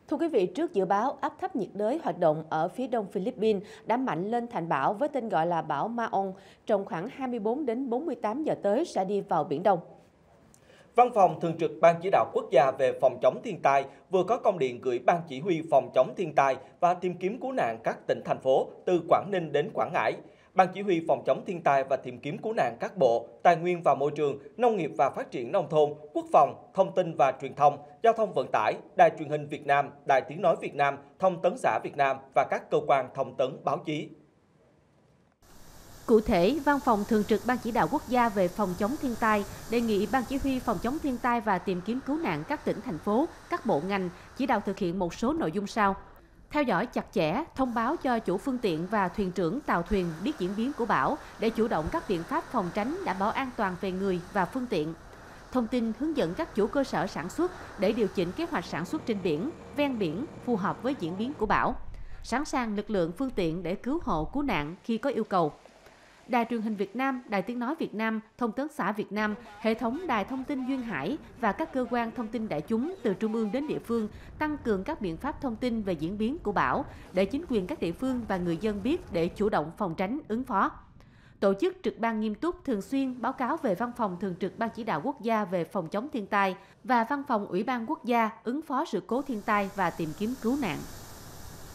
Thưa quý vị, trước dự báo áp thấp nhiệt đới hoạt động ở phía đông Philippines đã mạnh lên thành bão với tên gọi là bão Maon, trong khoảng 24 đến 48 giờ tới sẽ đi vào Biển Đông. Văn phòng Thường trực Ban Chỉ đạo Quốc gia về phòng chống thiên tai vừa có công điện gửi Ban Chỉ huy phòng chống thiên tai và tìm kiếm cứu nạn các tỉnh, thành phố từ Quảng Ninh đến Quảng Ngãi. Ban Chỉ huy phòng chống thiên tai và tìm kiếm cứu nạn các bộ, Tài nguyên và Môi trường, Nông nghiệp và Phát triển Nông thôn, Quốc phòng, Thông tin và Truyền thông, Giao thông Vận tải, Đài Truyền hình Việt Nam, Đài Tiếng nói Việt Nam, Thông tấn xã Việt Nam và các cơ quan thông tấn báo chí. Cụ thể, Văn phòng Thường trực Ban Chỉ đạo Quốc gia về phòng chống thiên tai đề nghị Ban Chỉ huy phòng chống thiên tai và tìm kiếm cứu nạn các tỉnh, thành phố, các bộ ngành chỉ đạo thực hiện một số nội dung sau. Theo dõi chặt chẽ, thông báo cho chủ phương tiện và thuyền trưởng tàu thuyền biết diễn biến của bão để chủ động các biện pháp phòng tránh đảm bảo an toàn về người và phương tiện. Thông tin hướng dẫn các chủ cơ sở sản xuất để điều chỉnh kế hoạch sản xuất trên biển, ven biển phù hợp với diễn biến của bão. Sẵn sàng lực lượng phương tiện để cứu hộ cứu nạn khi có yêu cầu. Đài Truyền hình Việt Nam, Đài Tiếng nói Việt Nam, Thông tấn xã Việt Nam, hệ thống đài thông tin duyên hải và các cơ quan thông tin đại chúng từ trung ương đến địa phương tăng cường các biện pháp thông tin về diễn biến của bão để chính quyền các địa phương và người dân biết để chủ động phòng tránh ứng phó. Tổ chức trực ban nghiêm túc thường xuyên báo cáo về Văn phòng Thường trực Ban Chỉ đạo Quốc gia về phòng chống thiên tai và Văn phòng Ủy ban Quốc gia ứng phó sự cố thiên tai và tìm kiếm cứu nạn.